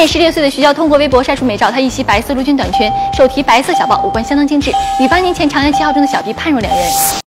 年16岁的徐娇通过微博晒出美照，她一袭白色陆军短裙，手提白色小包，五官相当精致，与8年前《长安7号》中的小 B 判若两人。